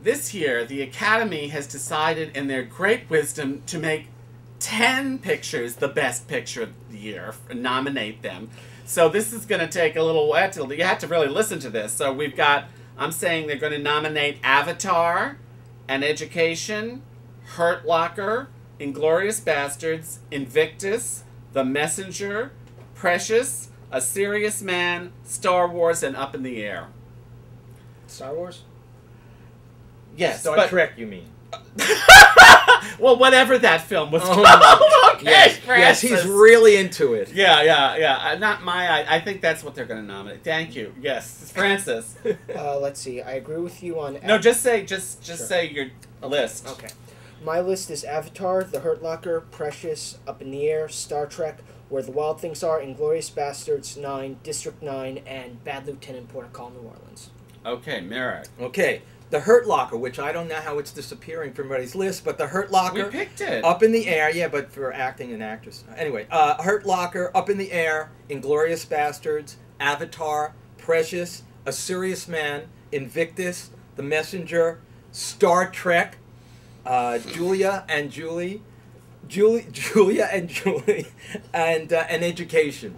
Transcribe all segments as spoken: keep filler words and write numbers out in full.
this year, the Academy has decided in their great wisdom to make ten pictures the best picture of the year, nominate them. So this is going to take a little while. You have to really listen to this. So we've got, I'm saying they're going to nominate Avatar, An Education, Hurt Locker, Inglourious Bastards, Invictus, The Messenger, Precious, A Serious Man, Star Wars, and Up in the Air. Star Wars? Yes. Star but, Trek, you mean? Well, whatever that film was oh, called. Okay, yes, Francis. yes, he's really into it. Yeah, yeah, yeah. Uh, not my. I, I think that's what they're going to nominate. Thank you. Yes, Francis. uh, let's see. I agree with you on. No, just say, just, just sure. say your list. Okay. My list is Avatar, The Hurt Locker, Precious, Up in the Air, Star Trek, Where the Wild Things Are, Inglourious Bastards, Nine, District Nine, and Bad Lieutenant, Port of Call, New Orleans. Okay, Merrick. Okay. The Hurt Locker, which I don't know how it's disappearing from everybody's list, but The Hurt Locker... We picked it. Up in the Air, yeah, but for acting and actress. Anyway, uh, Hurt Locker, Up in the Air, Inglourious Bastards, Avatar, Precious, A Serious Man, Invictus, The Messenger, Star Trek, uh, Julia and Julie, Julie, Julia and Julie, and uh, An Education.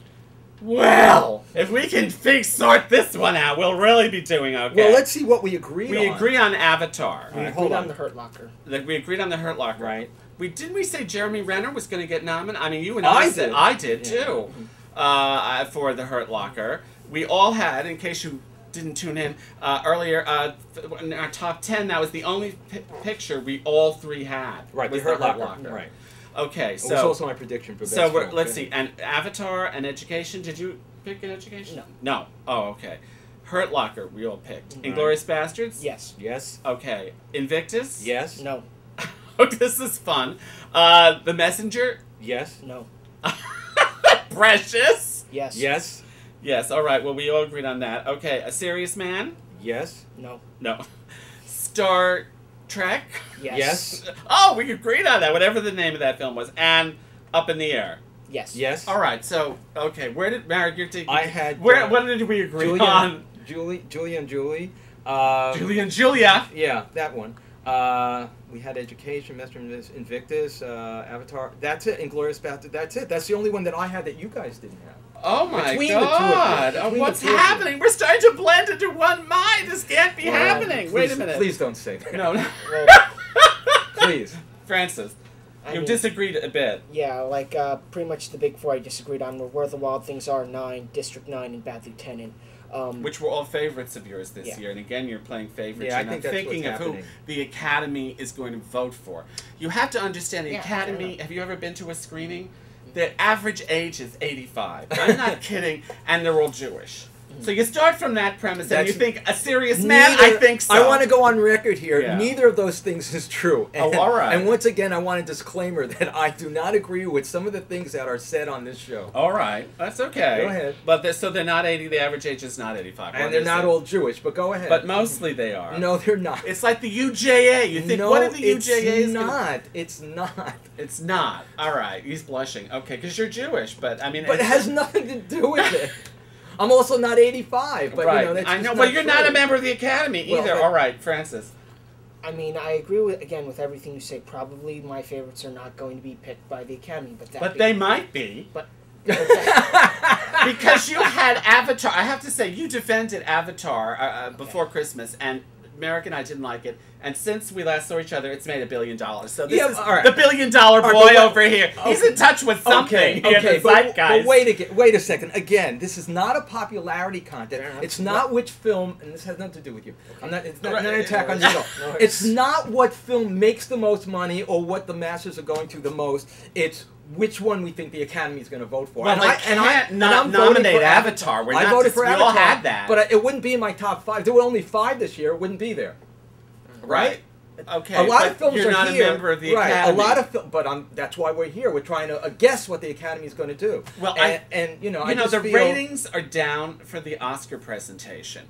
Well, if we can fix sort this one out, we'll really be doing okay. Well, let's see what we agree we on. We agree on Avatar. We right, agreed hold on. on. The Hurt Locker. Like, we agreed on the Hurt Locker. Right. We didn't we say Jeremy Renner was going to get nominated? I mean, you and I, I said did. I did Yeah. too. Uh, for the Hurt Locker, we all had. In case you didn't tune in uh, earlier, uh, in our top ten, that was the only pi picture we all three had. Right. Was The Hurt, Locker. Locker. Right. Okay. It So was also my prediction for best so we're, film. let's Okay. see. And Avatar and Education. Did you pick an Education? No. No. Oh, okay. Hurt Locker. We all picked. Right. Inglourious Bastards. Yes. Yes. Okay. Invictus. Yes. No. Oh, this is fun. Uh, The Messenger. Yes. No. Precious. Yes. Yes. Yes. All right. Well, we all agreed on that. Okay. A Serious Man. Yes. No. No. Star Trek. Yes. Yes. Oh, we agreed on that. Whatever the name of that film was. And Up in the Air. Yes. Yes. All right. So, okay. Where did Merrick? You're taking. I had. Where? Uh, What did we agree Julia, on? Julie, Julie and Julie. Uh, Julie and Julia. Yeah, that one. Uh, we had Education, Master Invictus, uh, Avatar. That's it. Inglourious Bastards. That's it. That's the only one that I had that you guys didn't have. Oh my Between God! the two of you. Oh, Between what's the two of you. happening? We're starting to blend into one mind. This can't be Well, happening. Wait a please- minute. Please don't say that. No. no. Well, Please. Francis, I you mean, disagreed a bit. Yeah, like uh, pretty much the big four I disagreed on were Where the Wild Things Are, Nine, District Nine, and Bad Lieutenant. Um, Which were all favorites of yours this Yeah. year, and again, you're playing favorites. Yeah, I you're think not that's thinking what's of who happening. the Academy is going to vote for. You have to understand the Yeah, Academy. I know. Have you ever been to a screening? The average age is eighty-five. I'm not kidding, and they're all Jewish. So you start from that premise, and That's- you think a serious man. Neither- I think so. I want to go on record here. Yeah. Neither of those things is true. Oh, And, all right. And once again, I want a disclaimer that I do not agree with some of the things that are said on this show. All right, that's okay. Go ahead. But they're, so they're not eighty. The average age is not eighty-five. And What they're is not it? all Jewish, but go ahead. But mostly they are. No, they're not. It's like the U J A. You think no, what are the U J As? it's gonna- not. It's not. It's not. All right. He's blushing. Okay, because you're Jewish, but I mean. But it has nothing to do with it. I'm also not eighty-five, but right. you know that's I just know, not but you're not true. a member of the Academy Well, either. but- All right, Francis. I mean, I agree with again with everything you say. Probably my favorites are not going to be picked by the Academy, but that But being- they might be. But Because you had Avatar. I have to say, you defended Avatar uh, uh, before Christmas, and Merrick and I didn't like it. And since we last saw each other, it's made a billion dollars. So this Yeah, is all right. the billion dollar All right, boy but what- over here. He's in touch with something Okay, here, okay, the but, zeitgeist. but wait again, wait a second. Again, this is not a popularity contest. Fair enough. It's not which film, and this has nothing to do with you. I'm not. It's not, Right. not an attack on you at all. No, It's not what film makes the most money or what the masses are going to the most. It's which one we think the Academy is going to vote for. Well, and they I, and I, can't and not I'm voting nominate for Avatar. We're I not voted just- for we Avatar. all had that. but it wouldn't be in my top five. There were only five this year. It wouldn't be there. Right. Okay. A lot but of films you're are not here, a member of the right? Academy. A lot of film, but um, that's why we're here. We're trying to uh, guess what the Academy is going to do. Well, and, I- and you know, You I know, just the feel, ratings are down for the Oscar presentation.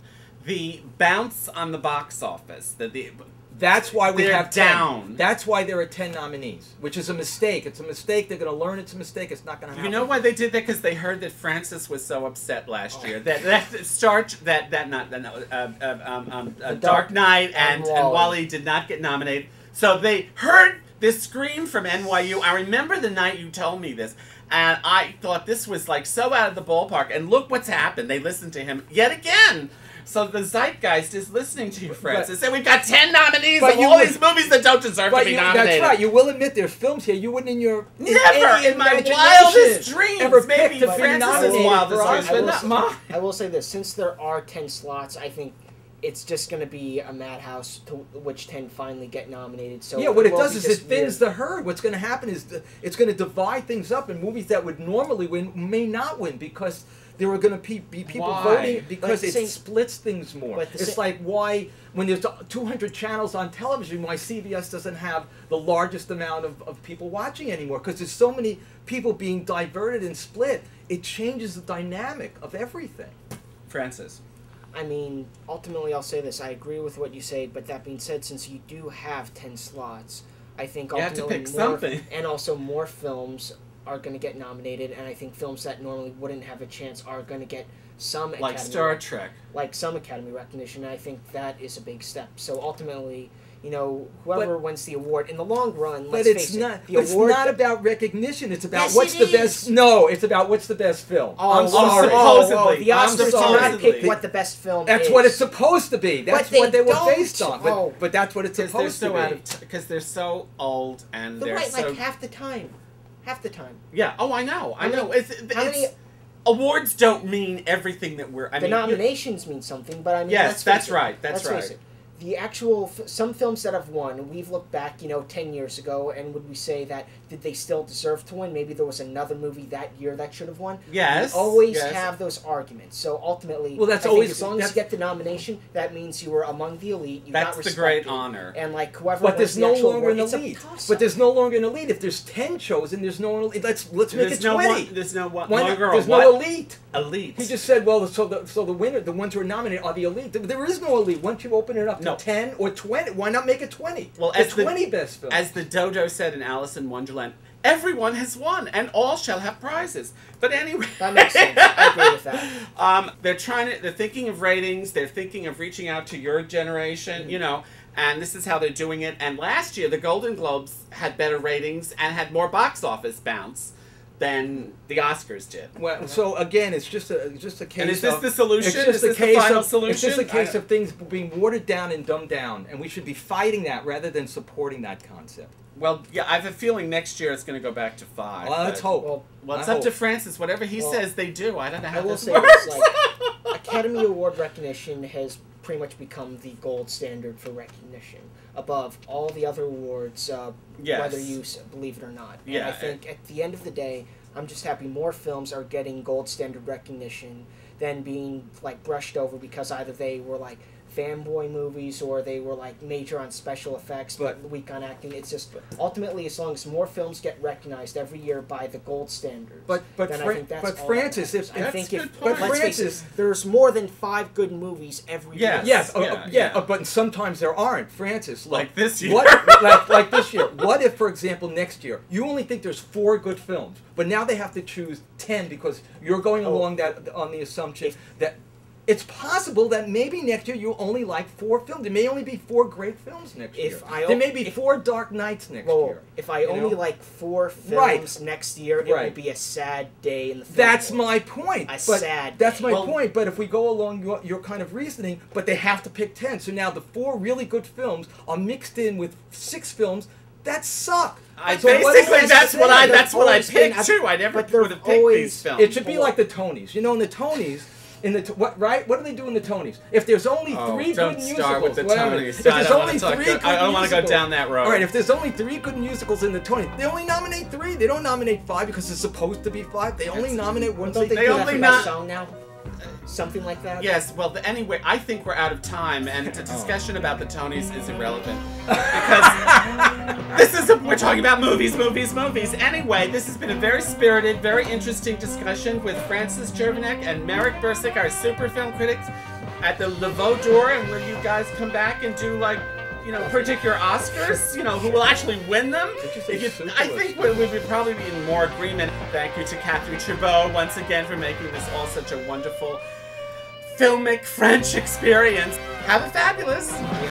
the bounce on the box office. The, the That's why we they're have ten. down. That's why there are ten nominees, which is a mistake. It's a mistake. They're going to learn it's a mistake. It's not going to happen. You know why they did that? Because they heard that Francis was so upset last year that that Starch that that not that no, uh, uh, um, um, uh, Dark, Dark Knight and, and and Wally. Wally did not get nominated. So they heard this scream from N Y U. I remember the night you told me this, and I thought this was like so out of the ballpark. And look what's happened. They listened to him yet again. So the zeitgeist is listening to you, Francis. And we've got ten nominees of all would, these movies that don't deserve to be you, nominated. That's right. You will admit there's films here you wouldn't in your in Never any in my imagination wildest dreams. ever Maybe picked to be Francis's nominated wildest for dreams, Oscars. but will not say- mine. I will say this: since there are ten slots, I think it's just going to be a madhouse to which ten finally get nominated. So Yeah, what it will does be is it just thins weird. the herd. What's going to happen is the, it's going to divide things up, and movies that would normally win may not win because there are going to be, be people Why? voting because But it same- splits things more. but the It's sa- like why when there's two hundred channels on television, why C B S doesn't have the largest amount of, of people watching anymore because there's so many people being diverted and split. It changes the dynamic of everything. Francis. I mean, ultimately, I'll say this: I agree with what you say. But that being said, since you do have ten slots, I think You have to ultimately pick more, something. and also more films are going to get nominated, and I think films that normally wouldn't have a chance are going to get some Like Academy Star rec- Trek. like some Academy recognition. And I think that is a big step. So ultimately, you know, whoever But- wins the award in the long run, But let's it's face not. it, the It's award not about recognition. It's about Yes, what's it the is. best. No, it's about what's the best film. Oh, I'm oh, sorry. oh, Supposedly. oh, the I'm Oscars do sorry. not pick The- what the best film That's is. what it's supposed to be. That's they what they were don't. based on. But, Oh. but that's what it's Because they're supposed so to out be. of because they're so old and But they're right, so like half the time. Half the time. yeah. Oh, I know. I How know. many- It's, it's how many- awards don't mean everything that we're. I the mean, you- nominations mean something, but I mean, Yes, let's face that's it. right, that's let's face right. it. The actual f- some films that have won, we've looked back, you know, ten years ago, and would we say that did they still deserve to win? Maybe there was another movie that year that should have won. Yes. We always yes. have those arguments. So ultimately, Well, that's I always- think as long as that's- you get the nomination, that means you were among the elite. You That's got the great respected, honor. And like whoever But wins there's the no actual longer award, an it's a elite. toss-up. But there's no longer an elite. If there's ten chosen, there's no elite. Let's let's make There's it no twenty. one. There's no one. Why not? longer a There's what? no elite. Elite. He just said, well, so the so the winner, the ones who are nominated, are the elite. There- There is no elite. Once you open it up to No. ten or twenty, why not make it twenty? Well, the as the- twenty best films. As the Dodo said in Alice in Wonderland, everyone has won, and all shall have prizes. But anyway, That makes sense. I agree with that. Um, they're trying to. They're thinking of ratings. They're thinking of reaching out to your generation. Mm-hmm. You know, and this is how they're doing it. And last year, the Golden Globes had better ratings and had more box office bounce than the Oscars did. Well, so again, it's just a it's just a case. And is this of, the solution? It's just Is a this the case final of, solution? It's just a case I- of things being watered down and dumbed down, and we should be fighting that rather than supporting that concept. Well, yeah, I have a feeling next year it's going to go back to five. Well, let's but- hope. Well, Well, it's I up to hope. Francis. Whatever he Well, says, they do. I don't know how I will this say works. this, like, Academy Award recognition has pretty much become the gold standard for recognition above all the other awards, uh, Yes. whether you s- believe it or not. And Yeah, I think at the end of the day, I'm just happy more films are getting gold standard recognition than being like brushed over because either they were like fanboy movies or they were like major on special effects but, But- weak on acting. It's just ultimately as long as more films get recognized every year by the gold standards. But but then I Fra- think that's but all that Francis, matters. if, I That's think a if good point. let's face Francis- it, there's more than five good movies every Yes. year. yes, uh, Yeah, uh, yeah, yeah. uh, but sometimes there aren't. Francis, look, Like this year. What like, like this year? What if, for example, next year you only think there's four good films, but now they have to choose ten because you're going Oh. along that on the assumption that it's possible that maybe next year you only like four films. There may only be four great films next If year. I there may be if- four Dark Knights next Well, year. if I you only know? like four films Right. next year, it will Right. be a sad day in the film That's world. my point. A but sad That's day. my Well- point. But if we go along your, your kind of reasoning, but they have to pick ten. So now the four really good films are mixed in with six films that suck. I So what basically is that's that what I saying? that's what I always been- picked too. I never but there would have picked always- these films. It should be like the Tonys. You know, in the Tonys, in the t- what right? What do they do in the Tonys? If there's only Oh, three don't good start musicals, with the whatever, Tonys. if I there's don't only wanna talk three that- good I don't wanna go musicals- down that road. All right, if there's only three good musicals in the Tonys, they only nominate three. They don't nominate five because it's supposed to be five. They only That's- nominate one. Don't they, They do only that for not- best song now? Something like that? Yes, well, the, anyway, I think we're out of time, and the discussion about the Tonys is irrelevant. Because this is, a, we're talking about movies, movies, movies. Anyway, this has been a very spirited, very interesting discussion with Francis Chervenak and Merrick Bursuk, our super film critics. at the Veau D'Or, and will you guys come back and do like, you know, predict your Oscars? You know, who will actually win them? If you, I think we, we would probably be in more agreement. Thank you to Catherine Chabot once again for making this all such a wonderful filmic French experience. Have a fabulous.